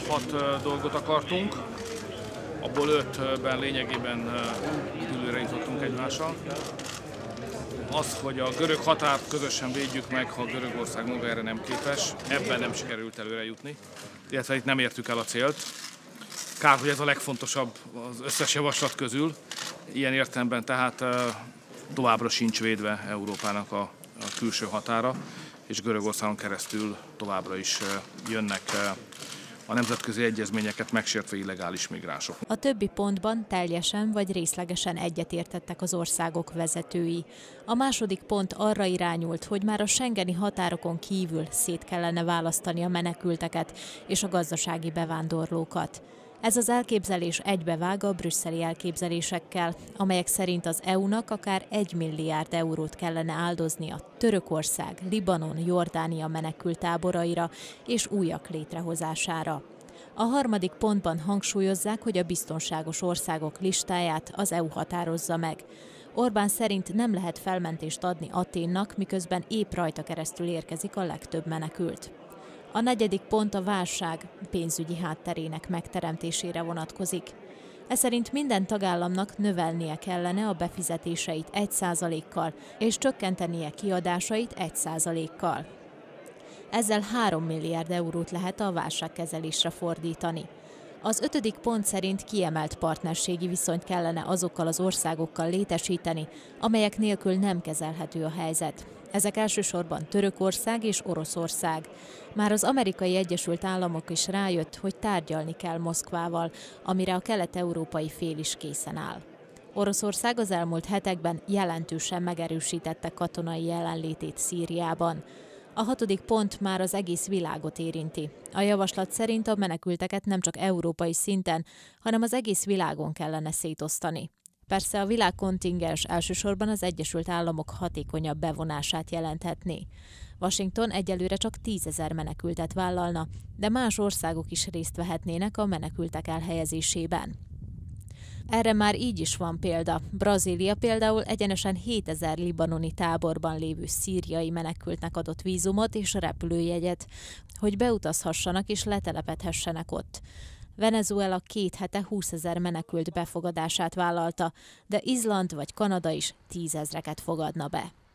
6 dolgot akartunk, abból 5-ben lényegében időre jutottunk egymással. Az, hogy a görög határt közösen védjük meg, ha Görögország maga erre nem képes, ebben nem sikerült előre jutni, illetve itt nem értük el a célt. Kár, hogy ez a legfontosabb az összes javaslat közül, ilyen értelemben tehát továbbra sincs védve Európának a külső határa, és Görögországon keresztül továbbra is jönnek a nemzetközi egyezményeket megsértve illegális migránsok. A többi pontban teljesen vagy részlegesen egyetértettek az országok vezetői. A második pont arra irányult, hogy már a schengeni határokon kívül szét kellene választani a menekülteket és a gazdasági bevándorlókat. Ez az elképzelés egybevág a brüsszeli elképzelésekkel, amelyek szerint az EU-nak akár 1 milliárd eurót kellene áldoznia Törökország, Libanon, Jordánia menekülttáboraira és újak létrehozására. A harmadik pontban hangsúlyozzák, hogy a biztonságos országok listáját az EU határozza meg. Orbán szerint nem lehet felmentést adni Athénnak, miközben épp rajta keresztül érkezik a legtöbb menekült. A negyedik pont a válság pénzügyi hátterének megteremtésére vonatkozik. Ez szerint minden tagállamnak növelnie kellene a befizetéseit 1%-kal, és csökkentenie kiadásait 1%-kal. Ezzel 3 milliárd eurót lehet a válságkezelésre fordítani. Az ötödik pont szerint kiemelt partnerségi viszonyt kellene azokkal az országokkal létesíteni, amelyek nélkül nem kezelhető a helyzet. Ezek elsősorban Törökország és Oroszország. Már az Amerikai Egyesült Államok is rájött, hogy tárgyalni kell Moszkvával, amire a kelet-európai fél is készen áll. Oroszország az elmúlt hetekben jelentősen megerősítette katonai jelenlétét Szíriában. A hatodik pont már az egész világot érinti. A javaslat szerint a menekülteket nem csak európai szinten, hanem az egész világon kellene szétosztani. Persze a világkontingens elsősorban az Egyesült Államok hatékonyabb bevonását jelenthetné. Washington egyelőre csak 10 000 menekültet vállalna, de más országok is részt vehetnének a menekültek elhelyezésében. Erre már így is van példa. Brazília például egyenesen 7000 libanoni táborban lévő szíriai menekültnek adott vízumot és repülőjegyet, hogy beutazhassanak és letelepedhessenek ott. Venezuela 2 hete 20 000 menekült befogadását vállalta, de Izland vagy Kanada is 10 000-eket fogadna be.